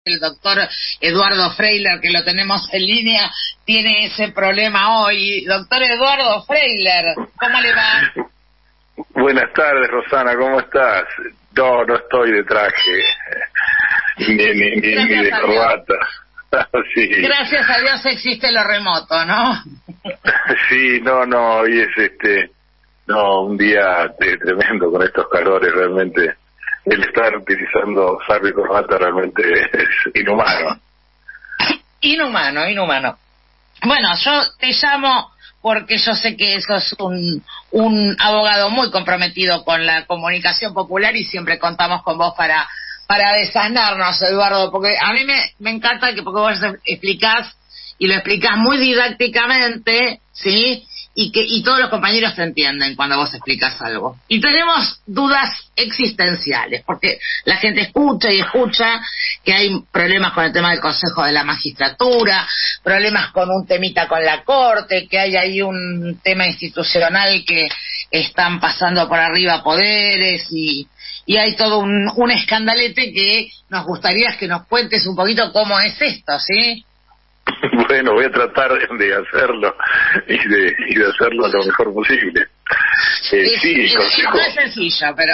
El doctor Eduardo Freiler, que lo tenemos en línea, tiene ese problema hoy. Doctor Eduardo Freiler, ¿cómo le va? Buenas tardes, Rosana, ¿cómo estás? No estoy de traje, ni de corbata. Sí. Gracias a Dios existe lo remoto, ¿no? Sí, hoy es un día tremendo con estos calores, realmente. El estar utilizando saco y corbata realmente es inhumano. Inhumano. Bueno, yo te llamo porque yo sé que sos un abogado muy comprometido con la comunicación popular y siempre contamos con vos para desanarnos, Eduardo, porque a mí me encanta porque vos explicás y lo explicás muy didácticamente, ¿sí? Y todos los compañeros te entienden cuando vos explicas algo. Y tenemos dudas existenciales, porque la gente escucha que hay problemas con el tema del Consejo de la Magistratura, problemas con un temita con la Corte, que hay ahí un tema institucional que están pasando por arriba poderes y hay todo un escandalete que nos gustaría que nos cuentes un poquito cómo es esto, ¿sí? Bueno, voy a tratar de hacerlo y de hacerlo lo mejor posible. No es sencillo, pero...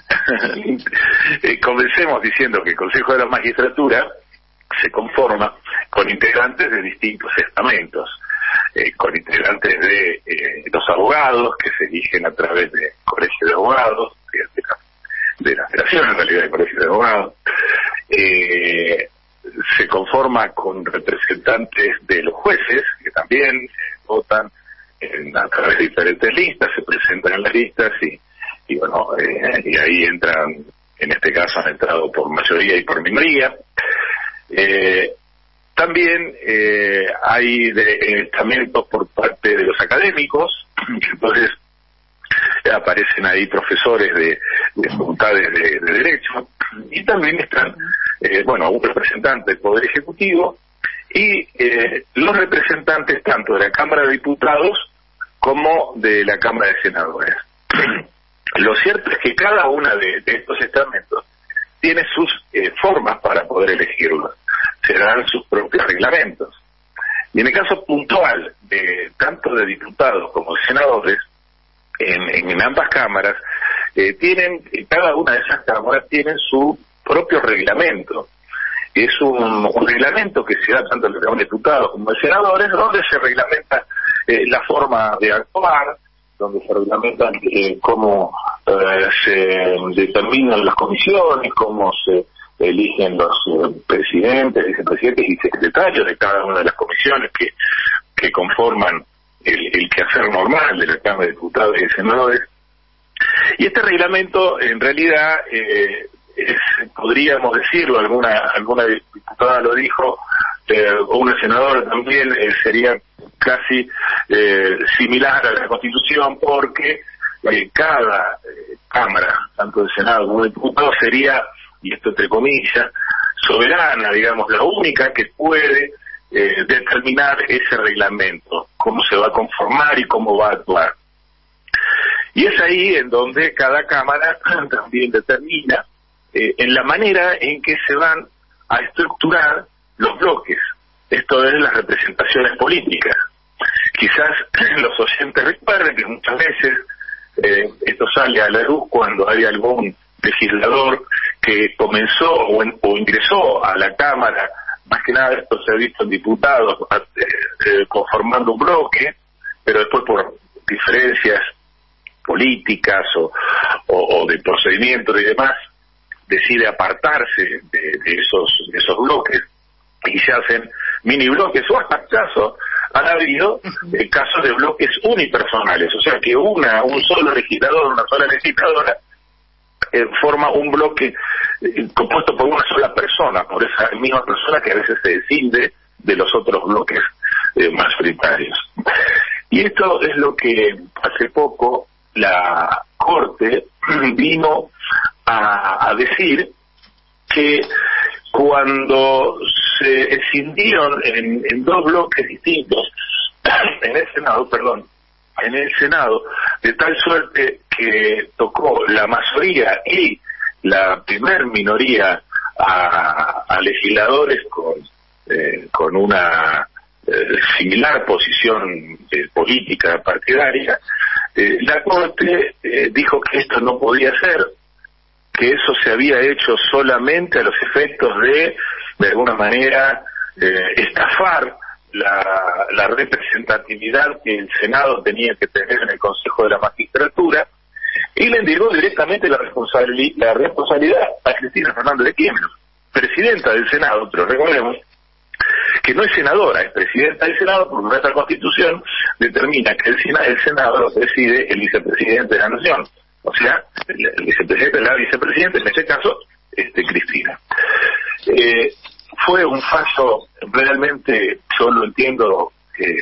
Comencemos diciendo que el Consejo de la Magistratura se conforma con integrantes de distintos estamentos, con integrantes de los abogados, que se eligen a través de colegio de abogados, de la Federación en realidad de colegios de abogados, se conforma con representantes de los jueces, que también votan a través de diferentes listas, se presentan en las listas y ahí entran, en este caso han entrado por mayoría y por minoría. También hay estamentos por parte de los académicos, entonces aparecen ahí profesores de facultades de Derecho, y también están un representante del Poder Ejecutivo y los representantes tanto de la Cámara de Diputados como de la Cámara de Senadores. Lo cierto es que cada una de estos estamentos tiene sus formas para poder elegirlos, se dan sus propios reglamentos. Y en el caso puntual de tanto de diputados como de senadores, en ambas cámaras, cada una de esas cámaras tienen su propio reglamento. Es un reglamento que se da tanto en los diputados como en senadores, donde se reglamenta la forma de actuar, donde se reglamentan cómo se determinan las comisiones, cómo se eligen los presidentes, vicepresidentes y secretarios de cada una de las comisiones que conforman el quehacer normal de la Cámara de Diputados y de Senadores. Y este reglamento, en realidad, podríamos decirlo, alguna diputada lo dijo, o una senadora también, sería casi similar a la Constitución, porque cada Cámara, tanto de Senado como de Diputados, sería, y esto entre comillas, soberana, digamos, la única que puede determinar ese reglamento, cómo se va a conformar y cómo va a actuar. Y es ahí en donde cada Cámara también determina en la manera en que se van a estructurar los bloques, esto es las representaciones políticas. Quizás los oyentes recuerden que muchas veces esto sale a la luz cuando hay algún legislador que comenzó o ingresó a la Cámara. Más que nada esto se ha visto en diputados conformando un bloque, pero después por diferencias políticas o de procedimientos y demás, decide apartarse de esos bloques y se hacen mini bloques, o hasta casos han habido casos de bloques unipersonales, o sea que un solo legislador, una sola legisladora forma un bloque compuesto por una sola persona, por esa misma persona que a veces se descinde de los otros bloques mayoritarios. Y esto es lo que hace poco la Corte vino a decir, que cuando se escindieron en dos bloques distintos en el Senado, de tal suerte que tocó la mayoría y la primer minoría a legisladores con una similar posición política partidaria, la Corte dijo que esto no podía ser, que eso se había hecho solamente a los efectos de alguna manera, estafar la representatividad que el Senado tenía que tener en el Consejo de la Magistratura, y le entregó directamente la responsabilidad a Cristina Fernández de Kirchner, presidenta del Senado, pero recordemos que no es senadora, es presidenta del Senado, porque nuestra Constitución determina que el Senado lo preside el vicepresidente de la Nación, o sea, el vicepresidente de la vicepresidenta, en este caso, Cristina. Fue un fallo realmente, yo lo entiendo,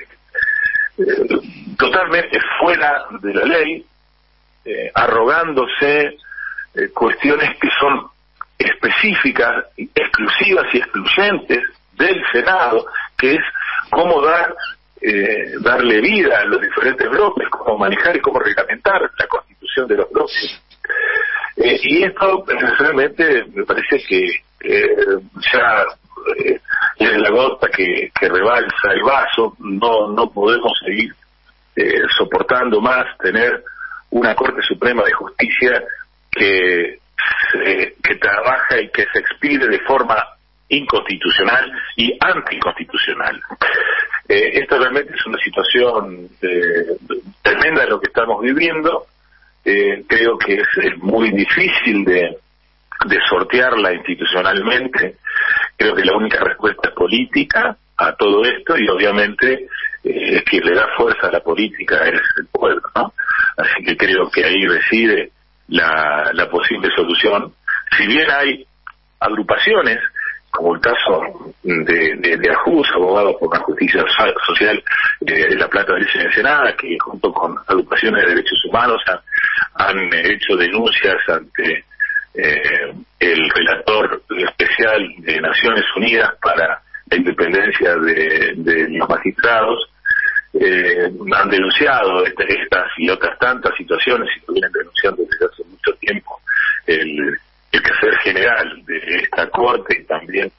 totalmente fuera de la ley, arrogándose cuestiones que son específicas, exclusivas y excluyentes del Senado, que es cómo darle vida a los diferentes bloques, cómo manejar y cómo reglamentar la constitución de los bloques. Y esto realmente me parece que ya es la gota que rebalsa el vaso. No podemos seguir soportando más tener una Corte Suprema de Justicia que trabaja y que se expide de forma inconstitucional y anticonstitucional. Esto realmente es una situación tremenda lo que estamos viviendo. Creo que es muy difícil de sortearla institucionalmente. Creo que la única respuesta es política a todo esto, y obviamente quien le da fuerza a la política es el pueblo, ¿no? Así que creo que ahí reside la posible solución. Si bien hay agrupaciones, como el caso de AJUS, Abogados por la Justicia Social de La Plata, de Ensenada, que junto con agrupaciones de derechos humanos han hecho denuncias ante el relator especial de Naciones Unidas para la independencia de los magistrados, han denunciado estas y otras tantas situaciones, y lo vienen denunciando desde hace mucho tiempo, el quehacer general de esta Corte, y también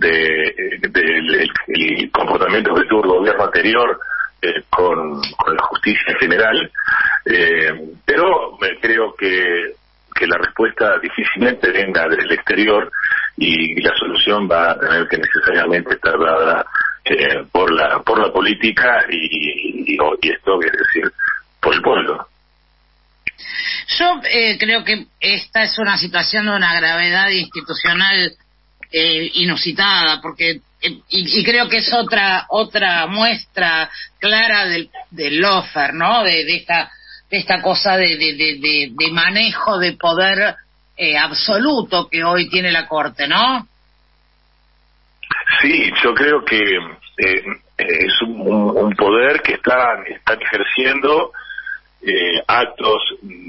el comportamiento que tuvo el gobierno anterior con la justicia en general, pero creo que la respuesta difícilmente venga del exterior, y la solución va a tener que necesariamente estar dada por la política y esto es decir, por el pueblo. Yo creo que esta es una situación de una gravedad institucional inusitada, porque y creo que es otra muestra clara del lawfare, ¿no? De esta cosa de manejo de poder absoluto que hoy tiene la Corte, ¿no? Sí, yo creo que es un poder que están ejerciendo actos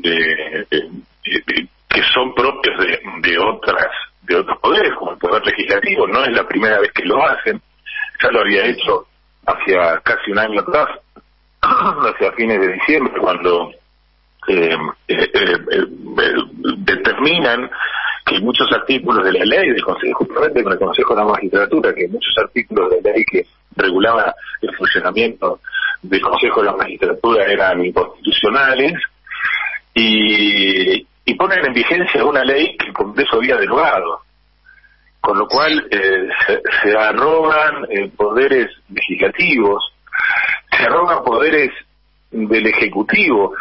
que son propios de otros poderes, como el poder legislativo. No es la primera vez que lo hacen, ya lo había hecho hacia casi un año atrás, hacia fines de diciembre, cuando determinan que muchos artículos de la ley del Consejo, justamente con el Consejo de la Magistratura, que muchos artículos de la ley que regulaban el funcionamiento del Consejo de la Magistratura eran inconstitucionales, y ponen en vigencia una ley que el Congreso había derogado, con lo cual se arrogan poderes legislativos, se arrogan poderes del Ejecutivo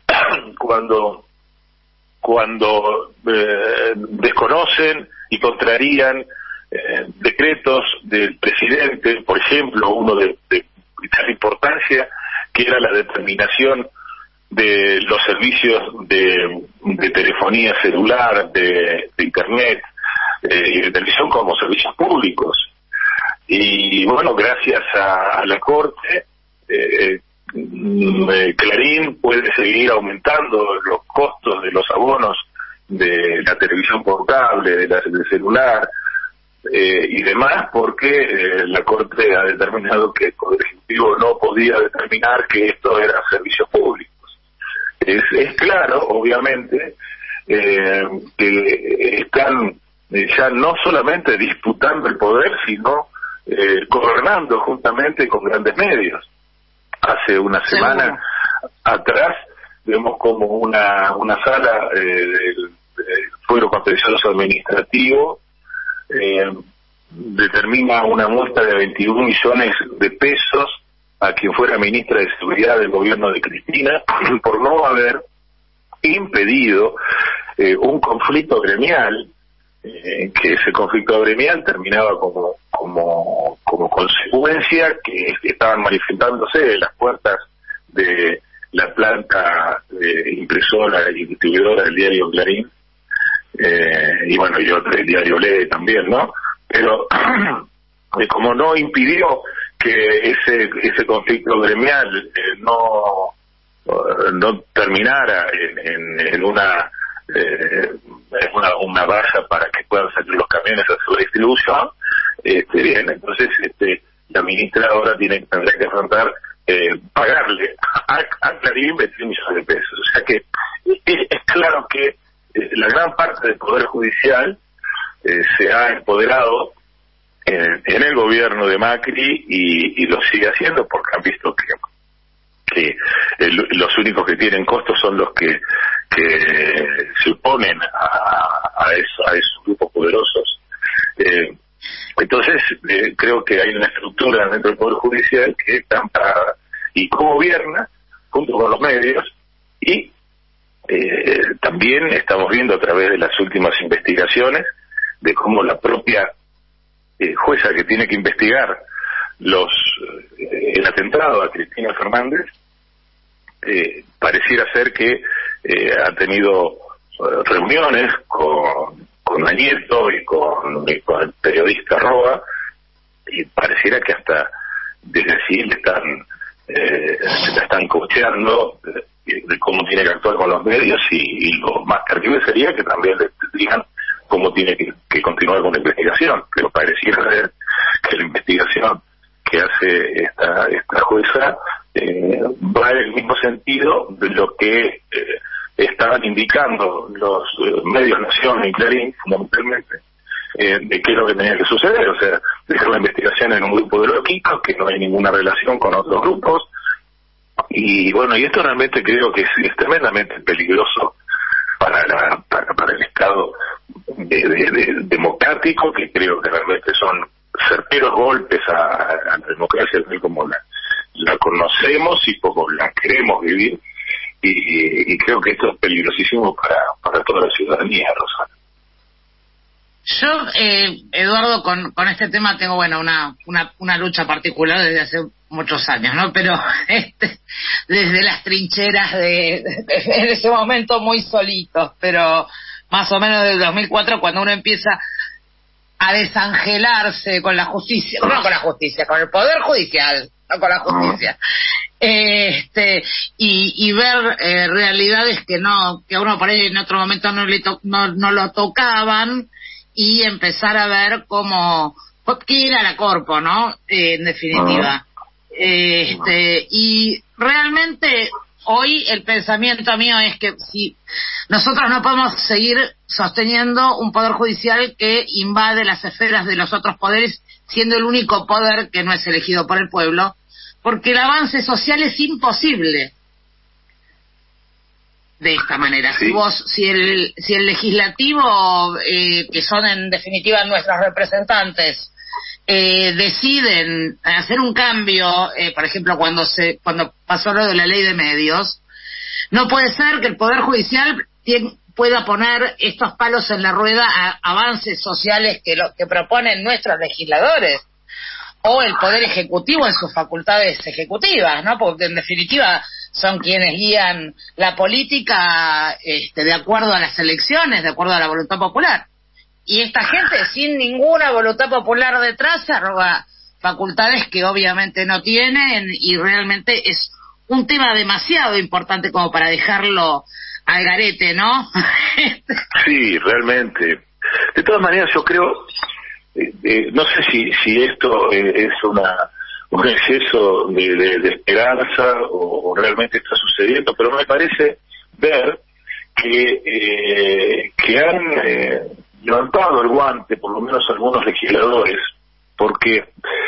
cuando desconocen y contrarían decretos del presidente, por ejemplo, uno de vital importancia, que era la determinación de los servicios de telefonía celular, de internet y de televisión como servicios públicos. Y bueno, gracias a la Corte, Clarín puede seguir aumentando los costos de los abonos de la televisión por cable, del celular y demás, porque la Corte ha determinado que el Poder Ejecutivo no podía determinar que esto era servicios públicos. Es claro, obviamente, que están ya no solamente disputando el poder, sino gobernando juntamente con grandes medios. Hace una semana atrás vemos como una sala del Fuero Contencioso Administrativo determina una multa de 21 millones de pesos a quien fuera ministra de Seguridad del gobierno de Cristina por no haber impedido un conflicto gremial, que ese conflicto gremial terminaba como consecuencia que estaban manifestándose en las puertas de la planta impresora y distribuidora del diario Clarín, y bueno, y otro, el diario Ley también, ¿no? Pero como no impidió que ese conflicto gremial no terminara en una valla para que puedan salir los camiones a su distribución, bien, entonces la ministra ahora tendrá que afrontar pagarle a Clarín 21 millones de pesos. O sea que es claro que la gran parte del Poder Judicial se ha empoderado en el gobierno de Macri y lo sigue haciendo porque han visto que los únicos que tienen costos son los que se oponen a esos grupos poderosos. Entonces creo que hay una estructura dentro del Poder Judicial que está amparada y gobierna junto con los medios, y también estamos viendo a través de las últimas investigaciones de cómo la propia jueza que tiene que investigar el atentado a Cristina Fernández pareciera ser que ha tenido reuniones con Añeto y con el periodista Roa, y pareciera que hasta desde allí la están coacheando de cómo tiene que actuar con los medios, y lo más terrible sería que también le digan cómo tiene que continuar con la investigación, pero pareciera ser que la investigación que hace esta jueza va en el mismo sentido de lo que estaban indicando los medios Nación y Clarín, fundamentalmente, de qué es lo que tenía que suceder, o sea, dejar la investigación en un grupo de loquitos que no hay ninguna relación con otros grupos, y bueno, y esto realmente creo que es tremendamente peligroso para el Estado democrático, que creo que realmente son certeros golpes a la democracia tal como la conocemos y como la queremos vivir, y creo que esto es peligrosísimo para toda la ciudadanía, Rosana. Yo, Eduardo, con este tema tengo, bueno, una lucha particular desde hace muchos años, ¿no? Pero desde las trincheras en ese momento muy solitos, pero más o menos desde 2004, cuando uno empieza a desangelarse con la justicia, no con la justicia, con el Poder Judicial, no con la justicia, y ver realidades que a uno por ahí en otro momento no lo tocaban, y empezar a ver qué era la Corpo, ¿no? En definitiva. Y realmente hoy el pensamiento mío es que si nosotros no podemos seguir sosteniendo un poder judicial que invade las esferas de los otros poderes, siendo el único poder que no es elegido por el pueblo, porque el avance social es imposible de esta manera. Sí. Si el legislativo, que son en definitiva nuestros representantes, deciden hacer un cambio, por ejemplo cuando pasó lo de la ley de medios, no puede ser que el Poder Judicial pueda poner estos palos en la rueda a avances sociales que proponen nuestros legisladores, o el Poder Ejecutivo en sus facultades ejecutivas, ¿no? Porque en definitiva son quienes guían la política de acuerdo a las elecciones, de acuerdo a la voluntad popular. Y esta gente sin ninguna voluntad popular detrás se arroga facultades que obviamente no tienen, y realmente es un tema demasiado importante como para dejarlo al garete, ¿no? Sí, realmente. De todas maneras, yo creo, no sé si esto es un exceso de esperanza o realmente está sucediendo, pero me parece ver que han levantado el guante, por lo menos algunos legisladores, porque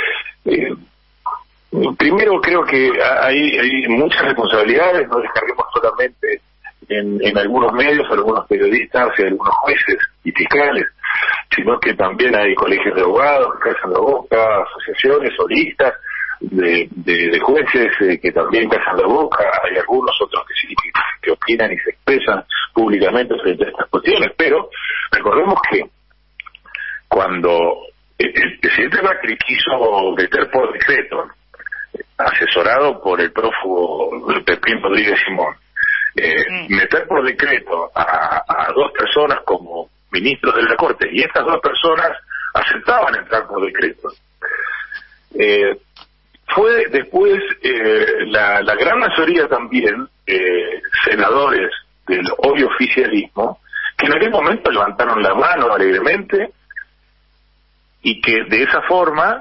primero creo que hay muchas responsabilidades, no descarguemos solamente en algunos medios, algunos periodistas y algunos jueces y fiscales, sino que también hay colegios de abogados que callan la boca, asociaciones o listas de jueces que también callan la boca, hay algunos otros que sí, que opinan y se expresan públicamente frente a estas cuestiones, pero recordemos que cuando el presidente Macri quiso meter por decreto, asesorado por el prófugo Pepín Rodríguez Simón, meter por decreto a dos personas como ministros de la Corte, y estas dos personas aceptaban entrar por decreto. Fue después la gran mayoría también senadores del hoy oficialismo que en aquel momento levantaron la mano alegremente y que de esa forma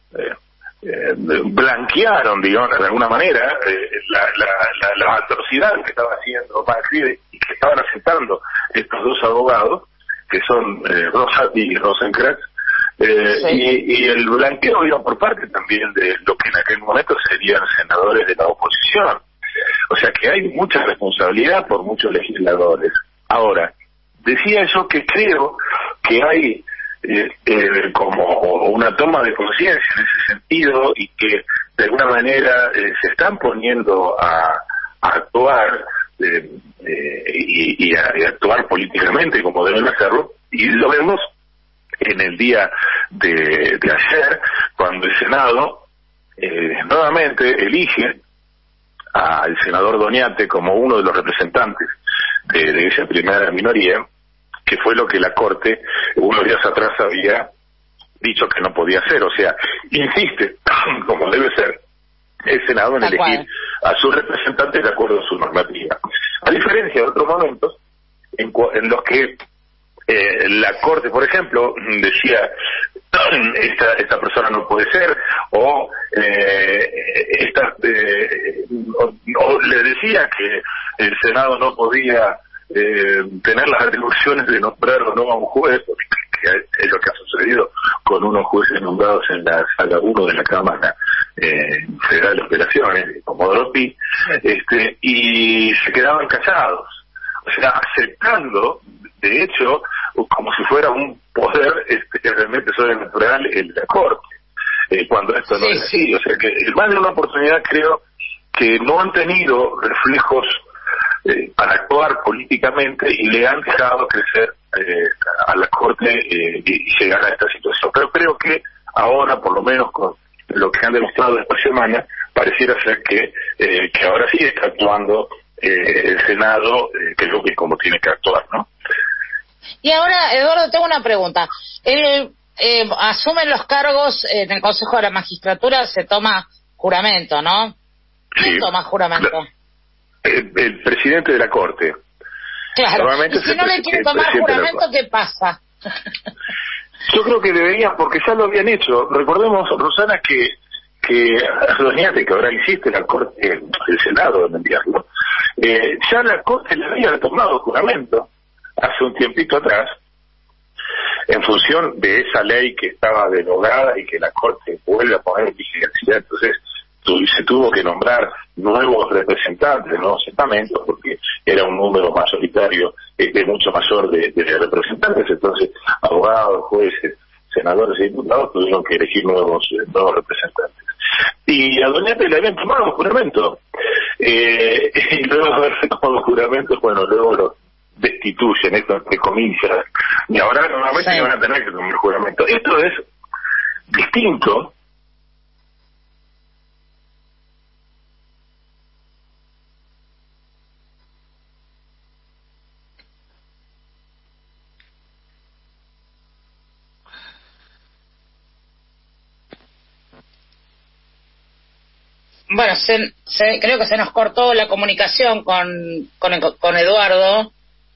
blanquearon, digamos, de alguna manera la atrocidad que estaba haciendo Macri y que estaban aceptando estos dos abogados que son Rosati y Rosenkrantz, y el blanqueo iba por parte también de lo que en aquel momento serían senadores de la oposición. O sea que hay mucha responsabilidad por muchos legisladores. Ahora, decía yo que creo que hay como una toma de conciencia en ese sentido y que de alguna manera se están poniendo a actuar y a actuar políticamente como deben hacerlo, y lo vemos en el día de ayer cuando el Senado nuevamente elige al senador Doñate como uno de los representantes de esa primera minoría, que fue lo que la Corte unos días atrás había dicho que no podía hacer. O sea, insiste, como debe ser, el Senado en elegir a sus representantes de acuerdo a su normativa. A diferencia de otros momentos en los que la Corte, por ejemplo, decía esta persona no puede ser, o le decía que el Senado no podía tener las atribuciones de nombrar o no a un juez, que es lo que ha sucedido con unos jueces nombrados en la sala 1 de la Cámara Federal de Operaciones, Comodoro Pi, y se quedaban callados, o sea, aceptando, de hecho, como si fuera un poder realmente sobrenatural en la Corte, cuando esto no es así. O sea, que en más de una oportunidad creo que no han tenido reflejos para actuar políticamente y le han dejado crecer a la Corte y llegar a esta situación. Pero creo que ahora, por lo menos con lo que han demostrado esta semana, pareciera ser que ahora sí está actuando el Senado, creo que como tiene que actuar, ¿no? Y ahora, Eduardo, tengo una pregunta. Él asume los cargos en el Consejo de la Magistratura, se toma juramento, ¿no? ¿Quién toma juramento? El presidente de la Corte. Claro, y si no le quiere tomar juramento, ¿qué pasa? Yo creo que deberían, porque ya lo habían hecho. Recordemos, Rosana, que Doñate, que ahora insiste la Corte, el Senado en enviarlo, ya la Corte le había tomado juramento hace un tiempito atrás, en función de esa ley que estaba derogada y que la Corte vuelve a poner en vigencia. Entonces se tuvo que nombrar nuevos representantes, nuevos estamentos, porque era un número mayoritario, mucho mayor de representantes. Entonces abogados, jueces, senadores y diputados tuvieron que elegir nuevos representantes. Y a Doñate le habían tomado juramento, y luego de haberse tomado juramento, bueno, luego lo destituyen, esto entre comillas, y ahora nuevamente van a tener que tomar juramento. Esto es distinto Bueno, creo que se nos cortó la comunicación con Eduardo.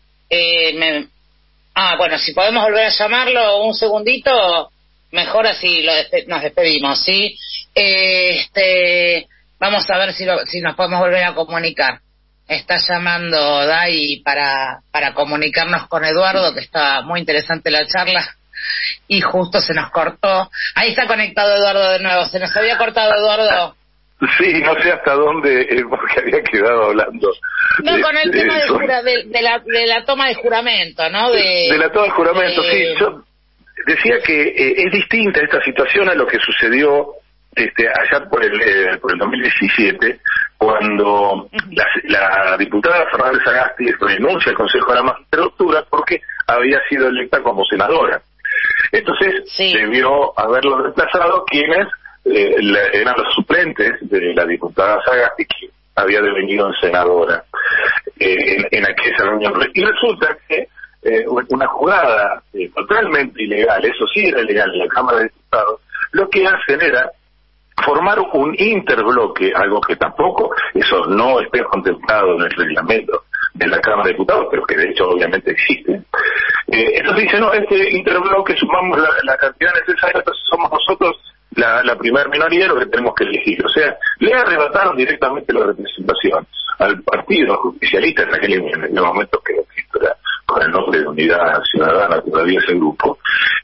Bueno, si podemos volver a llamarlo un segundito, mejor así nos despedimos, ¿sí? Vamos a ver si nos podemos volver a comunicar. está llamando Dai para comunicarnos con Eduardo, que está muy interesante la charla, y justo se nos cortó. Ahí está conectado Eduardo de nuevo. ¿Se nos había cortado, Eduardo? Sí, no sé hasta dónde, porque había quedado hablando. No, con el tema de la toma de juramento, ¿no? De la toma de juramento, sí. Yo decía que es distinta esta situación a lo que sucedió allá por el 2017, cuando la diputada Fernández Sagasti renuncia al Consejo de la Magistratura porque había sido electa como senadora. Entonces, debió haberlo reemplazado quienes eran los suplentes de la diputada Sagasti, que había devenido en senadora en aquella reunión. Y resulta que una jugada totalmente ilegal, eso sí era ilegal en la Cámara de Diputados, lo que hacen era formar un interbloque, algo que tampoco, eso no está contemplado en el reglamento de la Cámara de Diputados, pero que de hecho obviamente existe. Entonces dice, no, este interbloque sumamos la cantidad necesaria, entonces somos nosotros la primera minoría lo que tenemos que elegir. O sea, le arrebataron directamente la representación al partido justicialista en aquel momento que era con el nombre de Unidad Ciudadana, todavía ese grupo.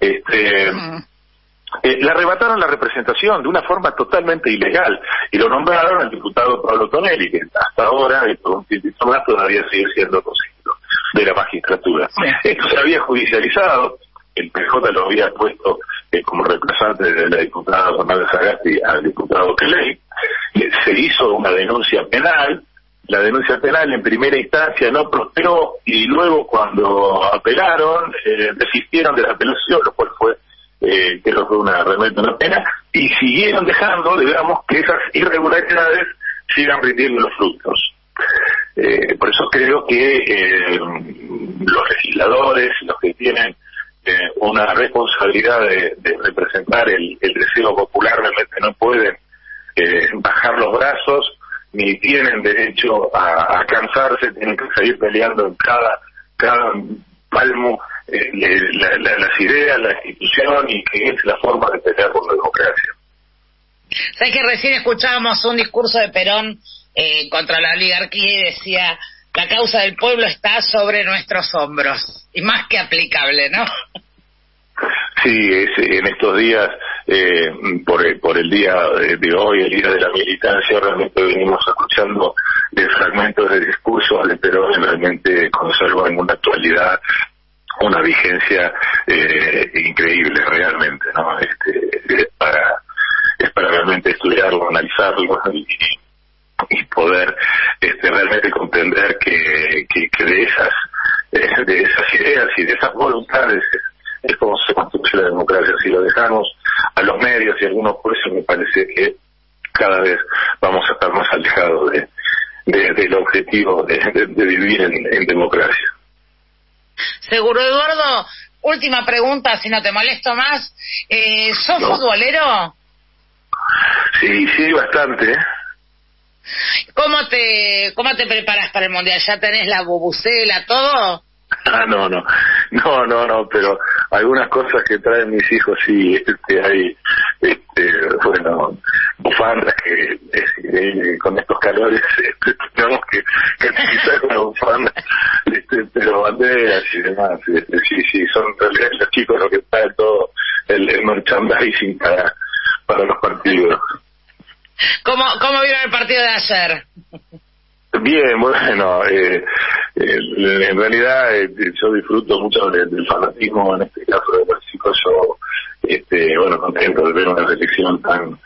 Le arrebataron la representación de una forma totalmente ilegal y lo nombraron al diputado Pablo Tonelli, que hasta ahora, y por un tiempo más, todavía sigue siendo consejero de la magistratura. Esto se había judicializado, el PJ lo había puesto como reemplazante de la diputada Fernández Sagasti al diputado Kelly. Se hizo una denuncia penal. La denuncia penal en primera instancia no prosperó y luego cuando apelaron desistieron de la apelación, lo cual fue creo que fue realmente una pena, y siguieron dejando, digamos, que esas irregularidades sigan rindiendo los frutos. Por eso creo que los legisladores, los que tienen una responsabilidad de representar el deseo popular, realmente no pueden bajar los brazos, ni tienen derecho a cansarse, tienen que seguir peleando en cada palmo las ideas, la institución, y que es la forma de pelear por la democracia. ¿Sabes que recién escuchábamos un discurso de Perón contra la oligarquía y decía, la causa del pueblo está sobre nuestros hombros? Y más que aplicable, ¿no? Sí, en estos días, por el día de hoy, el día de la militancia, realmente venimos escuchando fragmentos de discursos de Perón, realmente conservan una actualidad, una vigencia increíble realmente, ¿no? Es para realmente estudiarlo, analizarlo y poder realmente comprender que de esas ideas y de esas voluntades es como se construye la democracia. Si lo dejamos a los medios y a algunos jueces, me parece que cada vez vamos a estar más alejados del objetivo de vivir en democracia. Seguro, Eduardo. Última pregunta, si no te molesto más. ¿Sos futbolero? Sí, bastante. ¿Cómo te preparas para el Mundial? ¿Ya tenés la bubucela, todo? No, pero algunas cosas que traen mis hijos sí, hay, bufandas que con estos calores, tenemos que utilizar una bufanda, pero banderas y demás, sí, son en realidad los chicos los que traen todo el merchandising para los partidos. ¿Cómo vieron el partido de ayer? Bien, bueno, en realidad yo disfruto mucho del fanatismo, en este caso de los chicos. Yo, contento de ver una selección tan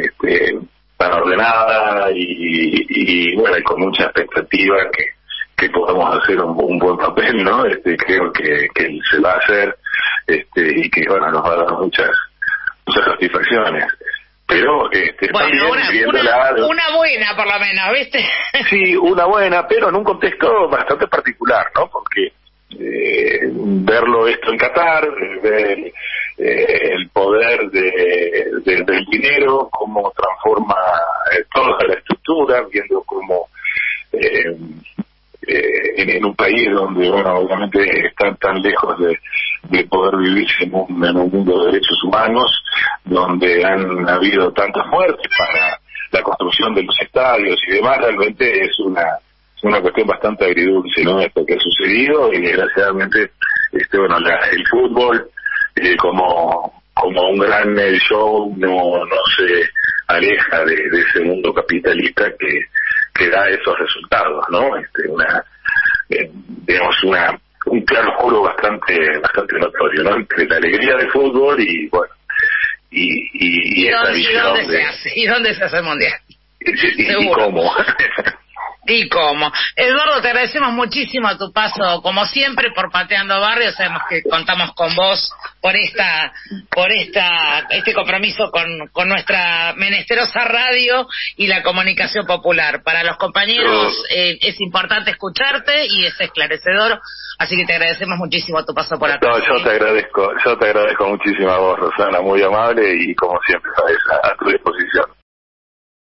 ordenada y bueno, y con mucha expectativa que podamos hacer un buen papel, ¿no? Creo que se va a hacer, y que bueno, nos va a dar muchas satisfacciones. Pero bueno, una buena por lo menos, ¿viste? Sí, una buena, pero en un contexto bastante particular, ¿no? Porque verlo esto en Qatar, ver el poder del dinero, cómo transforma toda la estructura, viendo cómo en un país donde, bueno, obviamente están tan lejos de poder vivirse en un mundo de derechos humanos, donde han habido tantas muertes para la construcción de los estadios y demás, realmente es una una cuestión bastante agridulce, ¿no? Esto que ha sucedido, y desgraciadamente, bueno, el fútbol, como un gran show, no se aleja de ese mundo capitalista que da esos resultados, ¿no? Digamos, un claroscuro bastante notorio, ¿no? Entre la alegría del fútbol y, bueno, y esta visión ¿Y dónde se hace el mundial? ¿Y cómo? ¿Y cómo? Eduardo, te agradecemos muchísimo tu paso, como siempre, por Pateando Barrio. Sabemos que contamos con vos por este compromiso con nuestra menesterosa radio y la comunicación popular. Para los compañeros es importante escucharte y es esclarecedor, así que te agradecemos muchísimo tu paso por acá. No, yo te agradezco muchísimo a vos, Rosana, muy amable, y como siempre, a tu disposición.